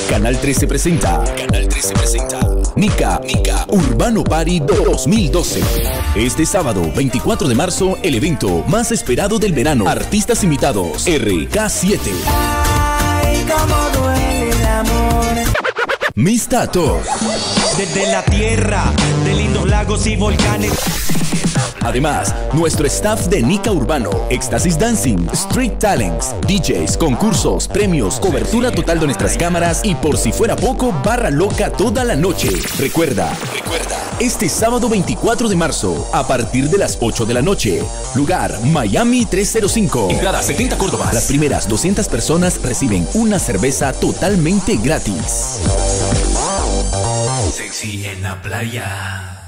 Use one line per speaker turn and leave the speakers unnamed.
Canal 13 presenta. Nica Urbano Party 2012. Este sábado 24 de marzo, el evento más esperado del verano. Artistas invitados: RK7.
Ay, cómo duele el amor.
Mis Tatos.
Desde la tierra, de lindos lagos y volcanes.
Además, nuestro staff de Nica Urbano, Éxtasis Dancing, Street Talents, DJs, concursos, premios, cobertura total de nuestras cámaras y por si fuera poco, barra loca toda la noche. Recuerda, este sábado 24 de marzo, a partir de las 8 de la noche. Lugar, Miami 305. Entrada 70 Córdobas. Las primeras 200 personas reciben una cerveza totalmente gratis.
Sexy en la playa.